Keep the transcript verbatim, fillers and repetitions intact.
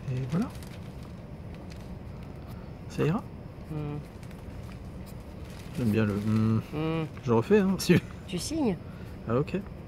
Et voilà. Ça ira. Mmh. J'aime bien le... Mmh. Mmh. Je refais, hein, si... Tu signes? Ah ok.